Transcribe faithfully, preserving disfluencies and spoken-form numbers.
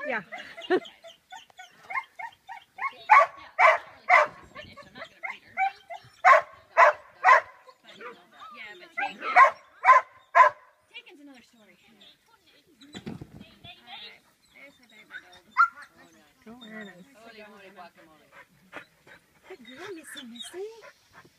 Yeah. Taken's another story. Go on. Holy moly guacamole. Good girl, Missy Missy.